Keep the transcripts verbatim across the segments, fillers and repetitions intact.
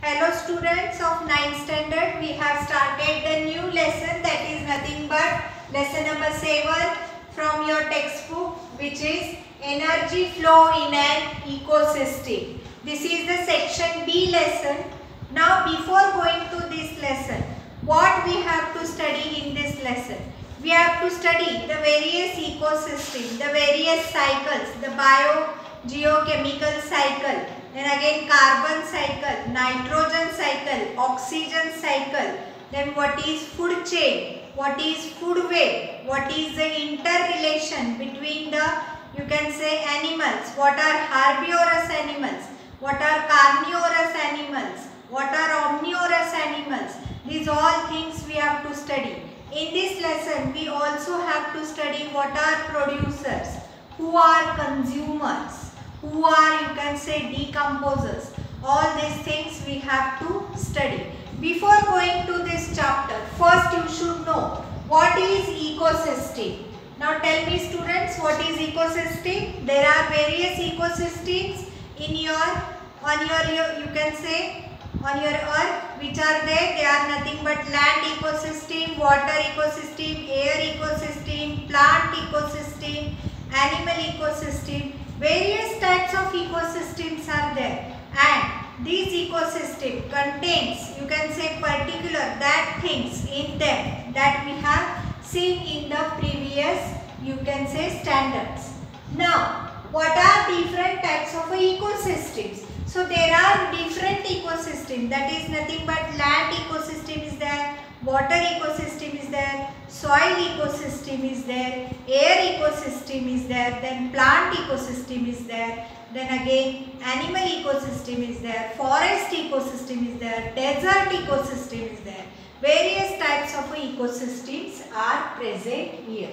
Hello students of ninth standard, we have started the new lesson that is nothing but lesson number seven from your textbook, which is energy flow in an ecosystem. This is the section B lesson. Now before going to this lesson, what we have to study in this lesson? We have to study the various ecosystems, the various cycles, the bio geochemical cycle, then again carbon cycle, nitrogen cycle, oxygen cycle, then what is food chain, what is food web, what is the interrelation between the, you can say, animals, what are herbivorous animals, what are carnivorous animals, what are omnivorous animals. These all things we have to study. In this lesson we also have to study what are producers, who are consumers, who are, you can say, decomposers. All these things we have to study. Before going to this chapter, first you should know what is ecosystem. Now tell me students, what is ecosystem? There are various ecosystems in your, on your, your you can say, on your earth. Which are there? They are nothing but land ecosystem, water ecosystem, air ecosystem, plant ecosystem, animal ecosystem. Various types of ecosystems are there, and this ecosystem contains, you can say, particular that things in them that we have seen in the previous, you can say, standards. Now what are different types of ecosystems? So there are different ecosystems, that is nothing but land ecosystem is there, water ecosystem is there, soil ecosystem is there, air ecosystem is there, then plant ecosystem is there, then again animal ecosystem is there, forest ecosystem is there, desert ecosystem is there. Various types of ecosystems are present here.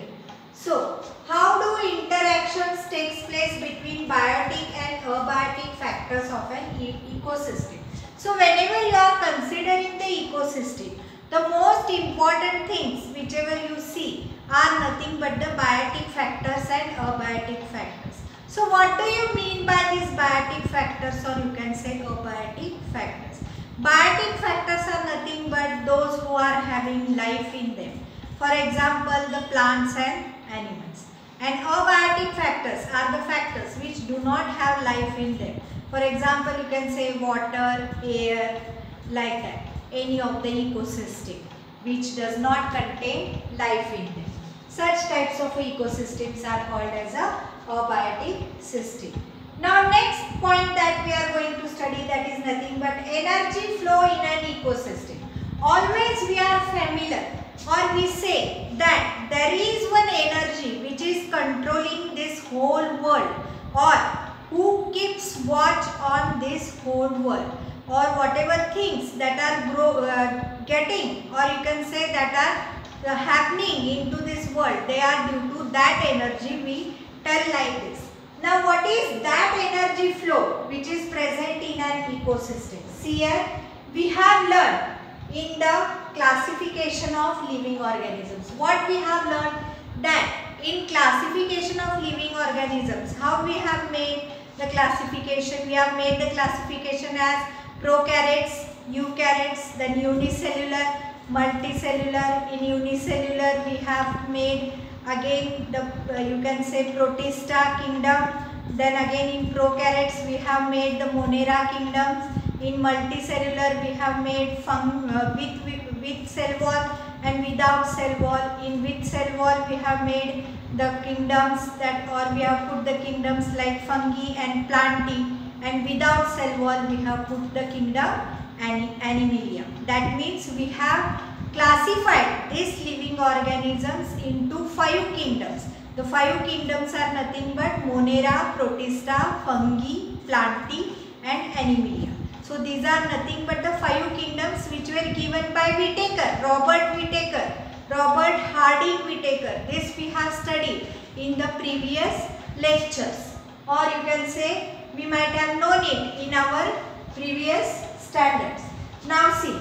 So how do interactions takes place between biotic and abiotic factors of an e ecosystem? So whenever you are considering the ecosystem, the most important things whichever you see are nothing but the biotic factors and abiotic factors. So what do you mean by these biotic factors, or you can say abiotic factors? Biotic factors are nothing but those who are having life in them. For example, the plants and animals. And abiotic factors are the factors which do not have life in them. For example, you can say water, air, like that. Any of the ecosystem which does not contain life in them. Such types of ecosystems are called as a abiotic system. Now next point that we are going to study, that is nothing but energy flow in an ecosystem. Always we are familiar, or we say that there is one energy which is controlling this whole world, or who keeps watch on this whole world, or whatever things that are grow, uh, getting, or you can say that are uh, happening into this world, they are due to that energy. We tell like this. Now what is that energy flow which is present in an ecosystem? See here, we have learned in the classification of living organisms. What we have learned? That in classification of living organisms, how we have made the classification? We have made the classification as prokaryotes, eukaryotes, then unicellular, multicellular. In unicellular we have made again the uh, you can say protista kingdom. Then again in prokaryotes we have made the monera kingdoms. In multicellular we have made fung, uh, with, with, with cell wall and without cell wall. In with cell wall we have made the kingdoms that, or we have put the kingdoms like fungi and plantae, and without cell wall we have put the kingdom and animalia. That means we have classified these living organisms into five kingdoms. The five kingdoms are nothing but monera, protista, fungi, plantae and animalia. So these are nothing but the five kingdoms which were given by Whittaker, Robert Whittaker, Robert Harding Whittaker. This we have studied in the previous lectures, or you can say we might have known it in our previous standards. Now see,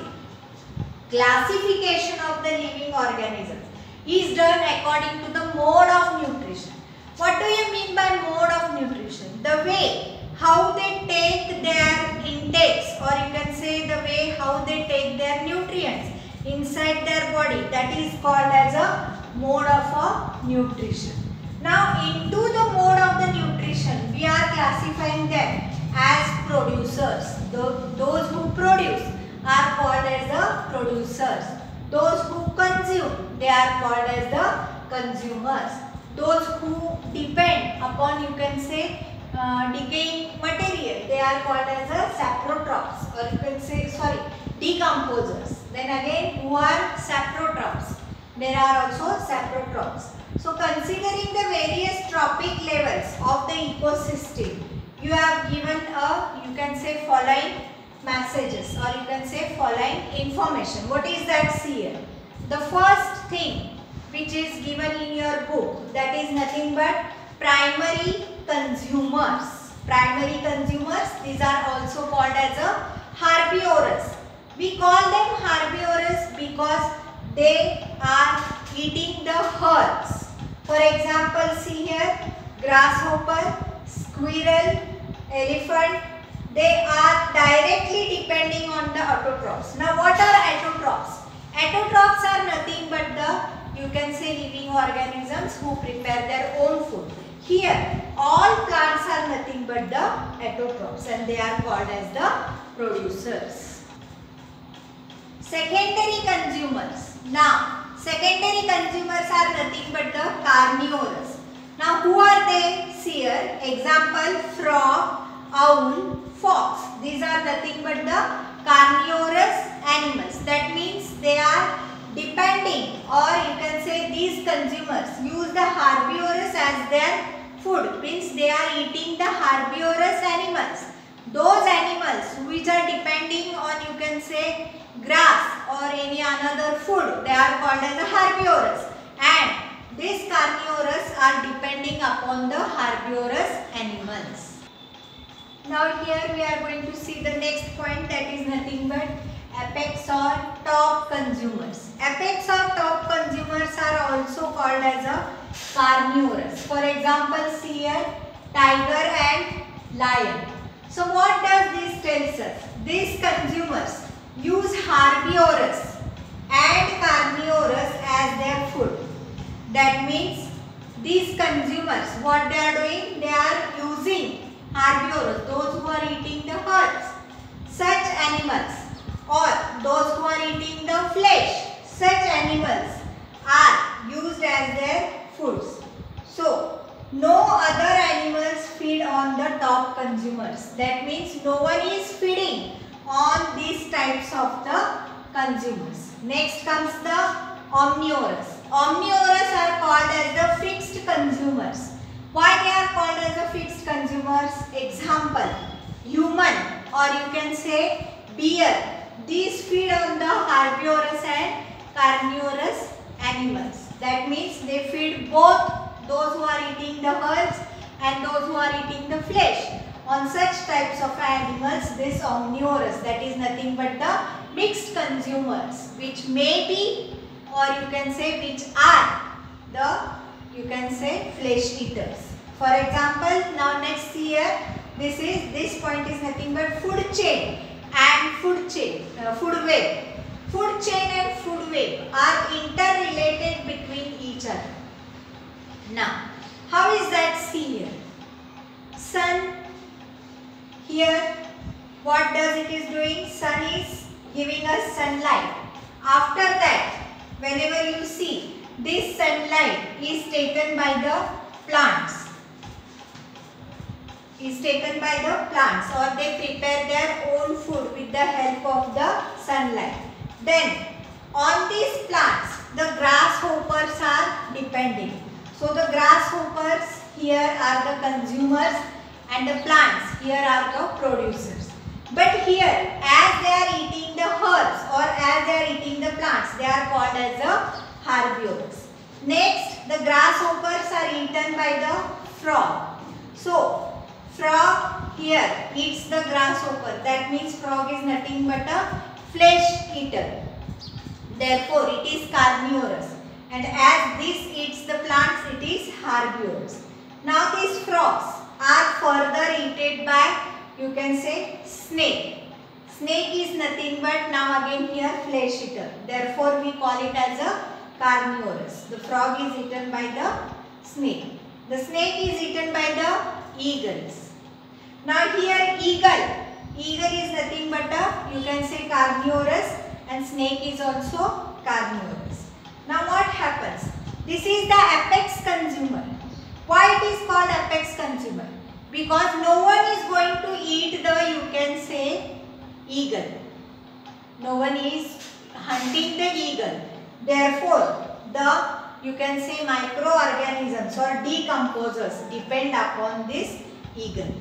classification of the living organisms is done according to the mode of nutrition. What do you mean by mode of nutrition? The way how they take their intakes, or you can say the way way how they take their nutrients inside their body. That is called as a mode of a nutrition. Now into the mode of the nutrition, we are classifying them as producers. The, those who produce are called as the producers. Those who consume, they are called as the consumers. Those who depend upon, you can say, uh, decaying material, they are called as the saprotrophs, or you can say, sorry, decomposers. Then again, who are saprotrophs? There are also saprotrophs. So considering the various trophic levels of the ecosystem, you have given a, you can say, following messages, or you can say following information. What is that? See here. The first thing which is given in your book, that is nothing but primary consumers. Primary consumers, these are also called as a herbivorous. We call them herbivorous because they are eating the herbs. For example, see here, grasshopper, squirrel, elephant, they are directly depending on the autotrophs. Now what are autotrophs? Autotrophs are nothing but the, you can say, living organisms who prepare their own food. Here all plants are nothing but the autotrophs, and they are called as the producers. Secondary consumers. Now secondary consumers are nothing but the carnivorous. Now who are they? See here, example, frog, owl, fox. These are nothing but the carnivorous animals. That means they are depending, or you can say these consumers use the herbivorous as their food. Means they are eating the herbivorous animals. Those animals which are depending on, you can say, grass or any another food, they are called as the herbivorous. And these carnivorous are depending upon the herbivorous animals. Now here we are going to see the next point, that is nothing but apex or top consumers. Apex or top consumers are also called as a carnivorous. For example, see here, tiger and lion. So what does this tell us? These consumers use herbivorous and carnivorous as their food. That means these consumers, what they are doing, they are using herbivorous, those who are eating the herbs, such animals, or those who are eating the flesh, such animals are used as their foods. So no other animals feed on the top consumers. That means no one is feeding on these types of the consumers. Next comes the omnivorous. Omnivorous are called as the fixed consumers. Why they are called as the fixed consumers? Example, human, or you can say bear. These feed on the herbivorous and carnivorous animals. That means they feed both those who are eating the herbs and those who are eating the flesh. On such types of animals, this omnivorous, that is nothing but the mixed consumers, which may be, or you can say which are the, you can say, flesh eaters. For example, now next here, this is, this point is nothing but food chain and food chain, uh, food web. Food chain and food web are interrelated between each other. Now, how is that? See here. Sun, here, what does it is doing? Sun is giving us sunlight. After that, whenever you see, this sunlight is taken by the plants. Is taken by the plants, or they prepare their own food with the help of the sunlight. Then, on these plants, the grasshoppers are depending. So, the grasshoppers here are the consumers and the plants here are the producers. But here, as they are eating the herbs or as they are eating the plants, they are called as the herbivores. Next, the grasshoppers are eaten by the frog. So, frog here eats the grasshopper. That means frog is nothing but a flesh eater. Therefore, it is carnivorous. And as this eats the plants, it is herbivorous. Now, these frogs are further eaten by, you can say, snake. Snake is nothing but, now again here, flesh eater. Therefore we call it as a carnivorous. The frog is eaten by the snake. The snake is eaten by the eagles. Now here eagle. Eagle is nothing but a, you can say, carnivorous, and snake is also carnivorous. Now what happens? This is the apex consumer. Why it is called apex consumer? Because no one is going to eat the, you can say, eagle. No one is hunting the eagle. Therefore, the, you can say, microorganisms or decomposers depend upon this eagle.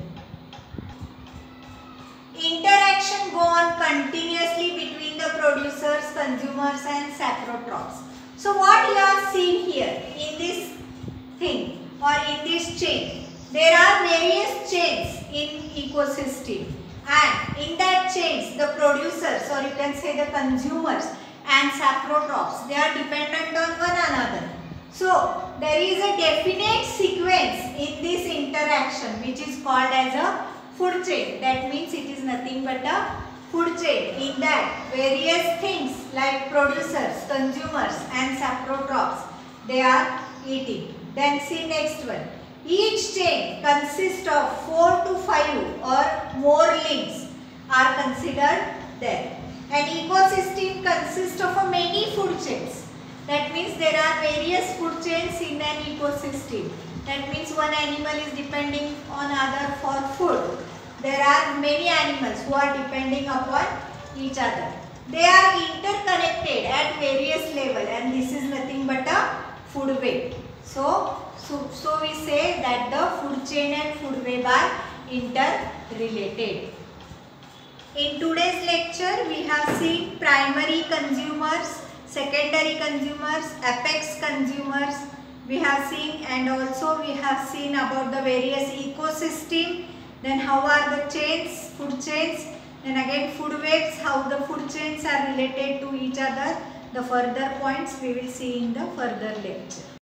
Interaction go on continuously between the producers, consumers and saprotrophs. So what you are seeing here in this thing or in this chain, there are various chains in ecosystem, and in that chains the producers, or you can say the consumers and saprotrophs, they are dependent on one another. So there is a definite sequence in this interaction which is called as a food chain. That means it is nothing but a food chain. In that various things like producers, consumers and saprotrophs, they are eating. Then see next one. Each chain consists of four to five or more links are considered there. An ecosystem consists of a many food chains. That means there are various food chains in an ecosystem. That means one animal is depending on other for food. There are many animals who are depending upon each other. They are interconnected at various levels, and this is nothing but a food web. So, so, so we say that the food chain and food web are interrelated. In today's lecture, we have seen primary consumers, secondary consumers, apex consumers. We have seen, and also we have seen about the various ecosystem. Then how are the chains, food chains. Then again food webs, how the food chains are related to each other. The further points we will see in the further lecture.